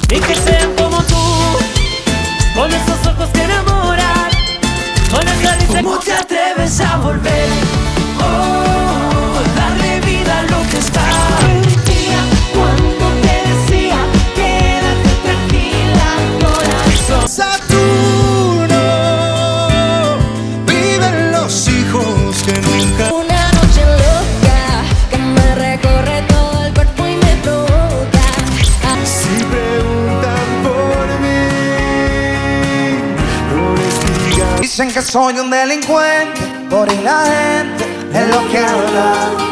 y que sean como tú, con esos ojos que enamoran, con esa risa. ¿Cómo te atreves a volver? Oh, darle vida a lo que está. Cuando te decía, quédate tranquila, corazón. Saturno, viven los hijos que nunca. Una noche loca que me recorre todo el cuerpo y me provoca. Si preguntan por mí, no les digan. Dicen que soy un delincuente, por ahí la gente es lo que habla.